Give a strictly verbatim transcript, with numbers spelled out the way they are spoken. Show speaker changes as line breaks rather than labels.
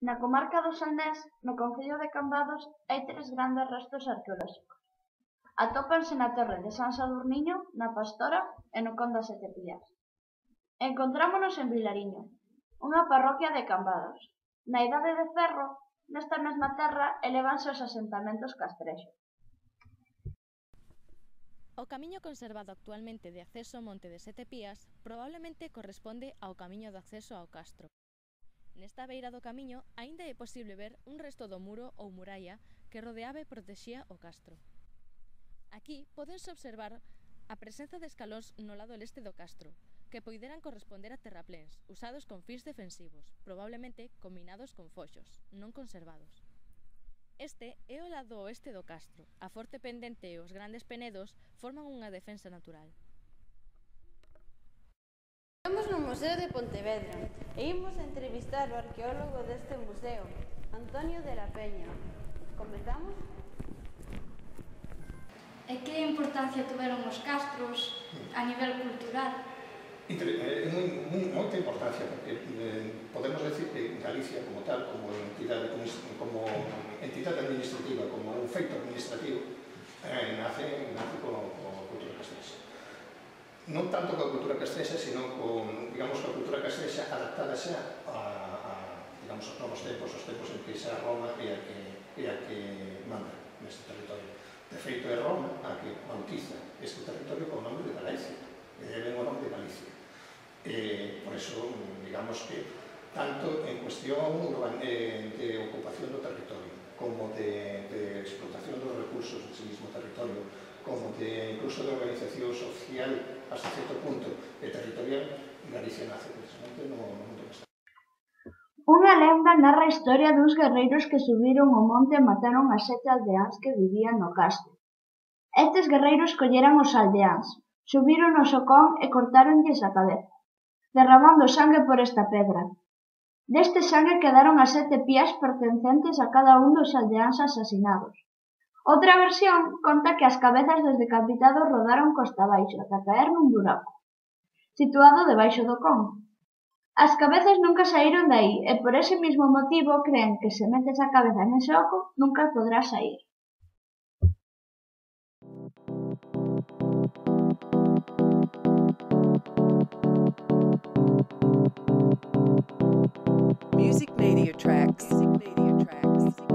Na comarca do Salnés, no concello de Cambados, hai tres grandes restos arqueolóxicos. Atópanse na torre de San Sadurniño, na Pastora e no Con das Sete Pías. Encontrámonos en Vilariño, unha parroquia de Cambados. Na Idade de Ferro, nesta mesma terra elevanse os asentamentos castrexos.
O camiño conservado actualmente de acceso ao Monte de Sete Pías probablemente corresponde ao camiño de acceso ao castro. Nesta beira do camiño aínda é posible ver un resto do muro ou muralla que rodeaba e protexía o castro. Aquí pódense observar a presenza de escalóns no lado leste do castro, que poideran corresponder a terrapléns usados con fins defensivos, probablemente combinados con foxos, non conservados. Este é o lado oeste do castro. A forte pendente e os grandes penedos forman unha defensa natural.
Estamos no Museo de Pontevedra e imos a entrevistar o arqueólogo deste museo, Antonio de la Peña. Comezamos?
E que importancia tuveron os castros a nivel cultural?
É moi, moita importancia, porque eh, podemos decir que Galicia como tal, como entidade, como, como entidade administrativa, como un feito administrativo, eh, nace, nace con, con a cultura castrexa. Non tanto coa cultura castrexa, sino con, digamos, coa cultura castrexa adaptada xa a, a, digamos, aos novos tempos, os tempos en que xa Roma é a que, é a que manda neste territorio. De feito, é Roma a que bautiza este territorio con o nome de Galicia, e deben o nome de Galicia. Eh, por eso, digamos que, tanto en cuestión de, de ocupación do territorio, como de, de explotación dos recursos dese mismo territorio, como de incluso de organización social hasta certo punto e territorial, Galicia nace precisamente no, no mundo que está.
Unha lenda narra a historia duns guerreiros que subiron o monte e mataron a sete aldeáns que vivían no castro. Estes guerreiros colleran os aldeáns, subiron ao socón e cortáronlles a cabeza, derramando sangue por esta pedra. Deste sangue quedaron as sete pías pertencentes a cada un dos aldeáns asasinados. Outra versión conta que as cabezas dos decapitados rodaron costa abaixo ata caer nun buraco, situado debaixo do con. As cabezas nunca saíron de aí e por ese mismo motivo creen que se metes a cabeza nese oco nunca podrás saír.
Music Media Tracks. Music Media Tracks.